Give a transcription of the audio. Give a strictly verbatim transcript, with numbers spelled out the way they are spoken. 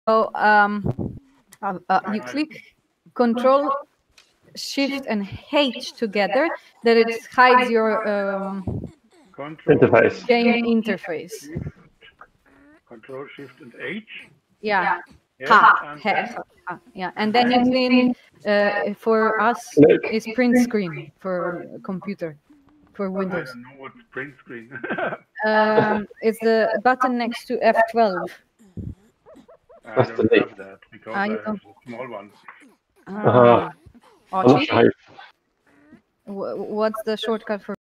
So um, uh, uh, you click Control Shift and H together, that it hides your um, Control interface. game interface. Shift, Control Shift and H. Yeah. Yes, Ha, and ha, then ha, yeah, and then you clean. Uh, for us, Look. is print screen for computer, for I Windows. don't know what's print screen. Um, it's the button next to F twelve. I That's don't the have that because Ah, I you have don't. a small one. Ah. I'm not Archie, sure how you wh- what's the shortcut for